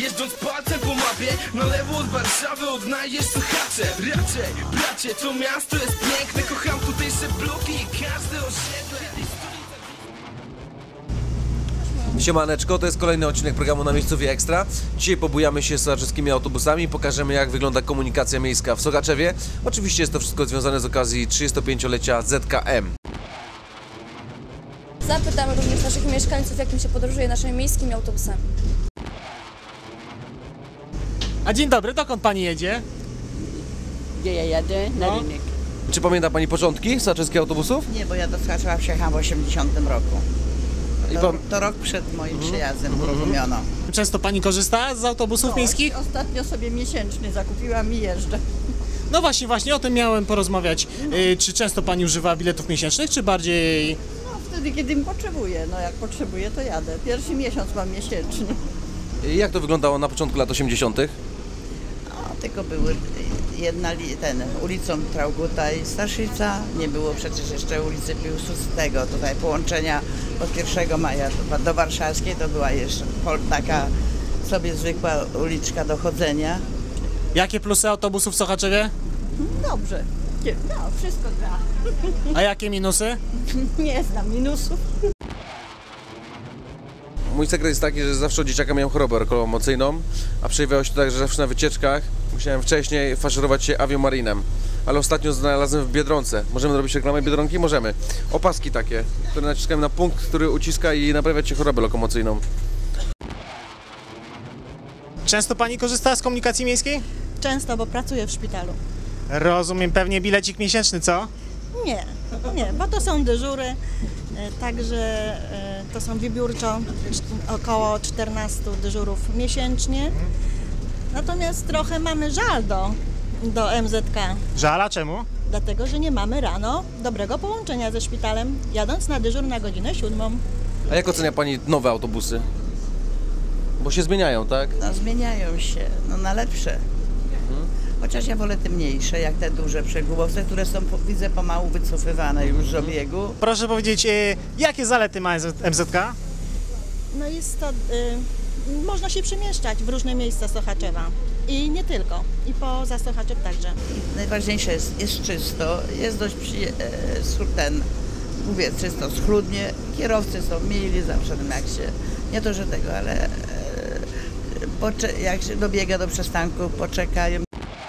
jeżdżąc palcem po mapie. Na lewo od Warszawy odnajdziesz Sochacze. Raczej, bracie, to miasto jest piękne. Kocham tutejsze bloki i każde osiedle. Siemaneczko, to jest kolejny odcinek programu Na Miejscowie Ekstra. Dzisiaj pobujamy się z sochaczewskimi autobusami i pokażemy, jak wygląda komunikacja miejska w Sochaczewie. Oczywiście jest to wszystko związane z okazji 35-lecia ZKM. Zapytamy również naszych mieszkańców, jakim się podróżuje naszymi miejskimi autobusami. A dzień dobry, dokąd pani jedzie? Gdzie ja jadę? Na rynek. Czy pamięta pani początki sochaczewskich autobusów? Nie, bo ja do Sochaczewa przyjechałam w 80 roku. I To rok przed moim przyjazdem uruchomiono. Często pani korzysta z autobusów miejskich? Ostatnio sobie miesięczny zakupiłam i jeżdżę. No właśnie o tym miałem porozmawiać. Czy często pani używa biletów miesięcznych, czy bardziej... No wtedy, kiedy potrzebuję. No jak potrzebuję, to jadę. Pierwszy miesiąc mam miesięczny. Jak to wyglądało na początku lat 80.? No, tylko były ulicą Trauguta i Staszica. Nie było przecież jeszcze ulicy Piłsudskiego. Tutaj połączenia od 1 maja do Warszawskiej to była jeszcze taka sobie zwykła uliczka do chodzenia. Jakie plusy autobusów w Sochaczewie? Dobrze. No, wszystko gra. A jakie minusy? Nie znam minusów. Mój sekret jest taki, że zawsze od dzieciaka miałem chorobę lokomocyjną, a przejawiało się to tak, że zawsze na wycieczkach musiałem wcześniej faszerować się aviomarinem. Ale ostatnio znalazłem w Biedronce. Możemy zrobić reklamę Biedronki? Możemy. Opaski takie, które naciskamy na punkt, który uciska i naprawia ci chorobę lokomocyjną. Często pani korzysta z komunikacji miejskiej? Często, bo pracuję w szpitalu. Rozumiem, pewnie bilecik miesięczny, co? Nie, bo to są dyżury, także to są wybiórczo około 14 dyżurów miesięcznie. Natomiast trochę mamy żal do MZK, Żala, czemu? dlatego że nie mamy rano dobrego połączenia ze szpitalem, jadąc na dyżur na godzinę 7. A jak ocenia pani nowe autobusy? Bo się zmieniają, tak? No zmieniają się, no na lepsze. Chociaż ja wolę te mniejsze, jak te duże przegubowce, które są, widzę, pomału wycofywane już z obiegu. Proszę powiedzieć, jakie zalety ma MZK? No jest to, można się przemieszczać w różne miejsca Sochaczewa i nie tylko, i poza Sochaczew także. I najważniejsze jest czysto, jest dość czysto, schludnie. Kierowcy są mili zawsze, jak się, nie to, że tego, ale jak się dobiega do przystanku, poczekają.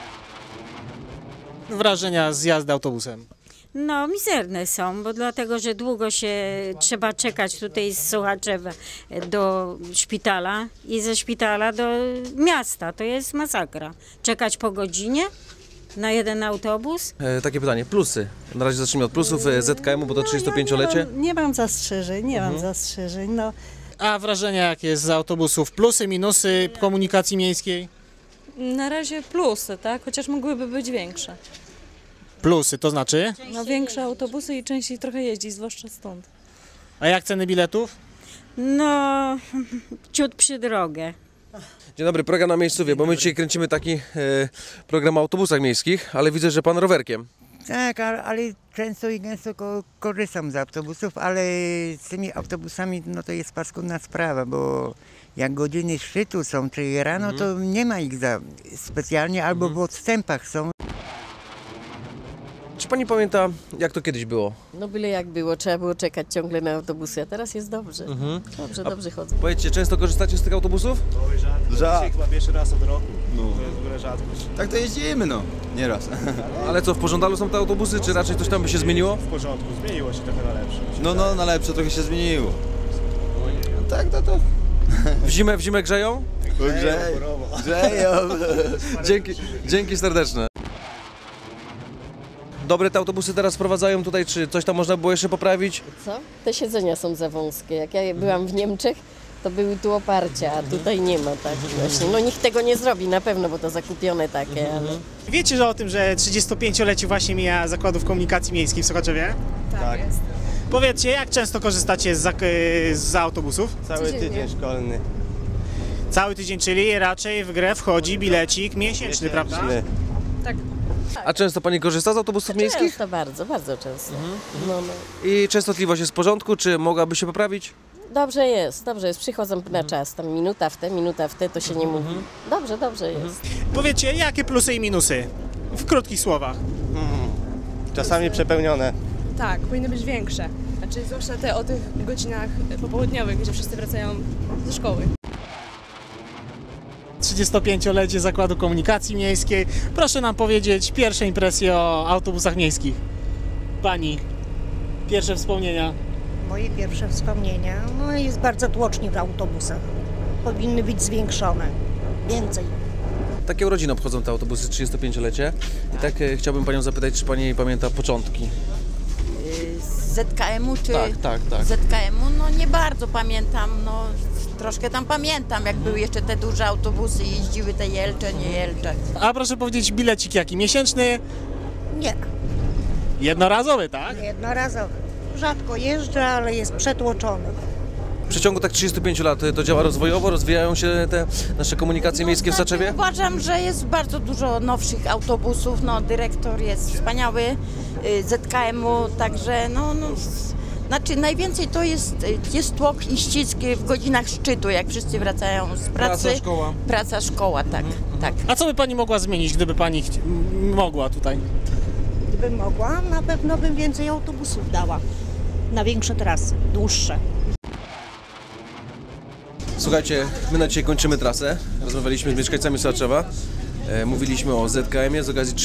Wrażenia z jazdy autobusem. No, mizerne są, bo dlatego, że długo się trzeba czekać tutaj z Sochaczewa do szpitala i ze szpitala do miasta. To jest masakra. Czekać po godzinie na jeden autobus. Takie pytanie, plusy. Na razie zacznijmy od plusów ZKM-u, bo to 35-lecie. Nie mam zastrzeżeń, no. A wrażenia jakie z autobusów? Plusy, minusy komunikacji miejskiej? Na razie plusy, tak? Chociaż mogłyby być większe. Plusy, to znaczy? No większe autobusy i częściej trochę jeździ, zwłaszcza stąd. A jak ceny biletów? No, ciut przy drogę. Dzień dobry, program Na Miejscowie, bo my dzisiaj kręcimy taki program o autobusach miejskich, ale widzę, że pan rowerkiem. Tak, ale często i gęsto korzystam z autobusów, ale z tymi autobusami no to jest paskudna sprawa, bo jak godziny szczytu są, czy rano, to nie ma ich specjalnie, albo w odstępach są. Czy pani pamięta, jak to kiedyś było? No byle jak było, trzeba było czekać ciągle na autobusy, a teraz jest dobrze. Dobrze chodzę. Powiedzcie, często korzystacie z tych autobusów? Dzisiaj chyba pierwszy raz od roku, to jest w ogóle rzadkość. Tak to jeździmy, no, nieraz. Ale co, w pożądalu są te autobusy, czy raczej coś tam by się zmieniło? W porządku, zmieniło się trochę na lepsze. No, na lepsze trochę się zmieniło. No tak, to. W zimę grzeją? Grzeją. Dzięki serdeczne. Dobre te autobusy teraz wprowadzają tutaj, czy coś tam można było jeszcze poprawić? Co? Te siedzenia są za wąskie. Jak ja byłam w Niemczech, to były tu oparcia, a tutaj nie ma tak właśnie. No nikt tego nie zrobi na pewno, bo to zakupione takie, ale... Wiecie, że o tym, że 35-lecie właśnie mija Zakładów Komunikacji Miejskiej w Sochaczewie? Tak. Jest. Powiedzcie, jak często korzystacie z autobusów? Cały tydzień szkolny. Cały tydzień, czyli raczej w grę wchodzi bilecik miesięczny, prawda? Tak. A często pani korzysta z autobusów miejskich? Często, bardzo często. No. I częstotliwość jest w porządku, czy mogłaby się poprawić? Dobrze jest, przychodzą na czas, tam minuta w te, to się nie mówi. Dobrze jest. Powiedzcie, jakie plusy i minusy? W krótkich słowach. Czasami przepełnione. Tak, powinny być większe. Znaczy zwłaszcza te o tych godzinach popołudniowych, gdzie wszyscy wracają ze szkoły. 35-lecie Zakładu Komunikacji Miejskiej. Proszę nam powiedzieć pierwsze impresje o autobusach miejskich. Pani, pierwsze wspomnienia. Moje pierwsze wspomnienia, no jest bardzo tłocznie w autobusach. Powinny być zwiększone, więcej. Takie urodziny obchodzą te autobusy, 35-lecie. I tak chciałbym Panią zapytać, czy Pani pamięta początki? Z ZKM-u czy... Tak. ZKM-u, no nie bardzo pamiętam, no troszkę tam pamiętam, jak były jeszcze te duże autobusy, jeździły te Jelcze, nie Jelcze. A proszę powiedzieć, bilecik jaki? Miesięczny? Nie, Jednorazowy, tak? jednorazowy. Rzadko jeżdżę, ale jest przetłoczony. W przeciągu tak 35 lat to działa rozwojowo, rozwijają się te nasze komunikacje miejskie w Saczewie? Uważam, że jest bardzo dużo nowszych autobusów, no dyrektor jest wspaniały, ZKM-u, także znaczy najwięcej to jest tłok i ścisk w godzinach szczytu, jak wszyscy wracają z pracy. Praca, szkoła. Praca, szkoła, tak. A co by Pani mogła zmienić, gdyby Pani mogła tutaj? Gdybym mogła, na pewno bym więcej autobusów dała. Na większe trasy, dłuższe. Słuchajcie, my na dzisiaj kończymy trasę. Rozmawialiśmy z mieszkańcami Saczewa. Mówiliśmy o ZKM-ie z okazji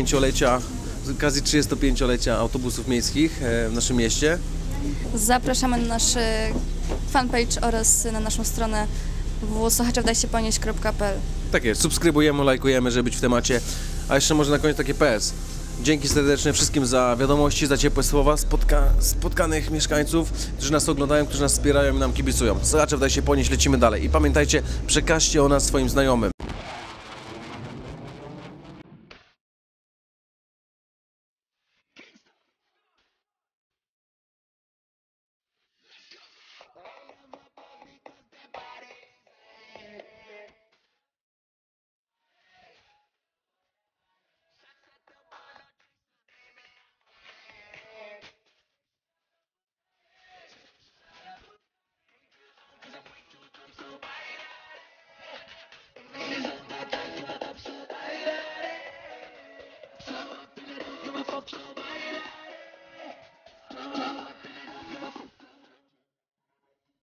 35-lecia autobusów miejskich w naszym mieście. Zapraszamy na nasz fanpage oraz na naszą stronę www.sochaczewdajsieponieść.pl. Tak jest, subskrybujemy, lajkujemy, żeby być w temacie. A jeszcze może na koniec takie PS. Dzięki serdecznie wszystkim za wiadomości, za ciepłe słowa spotkanych mieszkańców, którzy nas oglądają, którzy nas wspierają i nam kibicują. Sochaczew daj się ponieść, lecimy dalej. I pamiętajcie, przekażcie o nas swoim znajomym.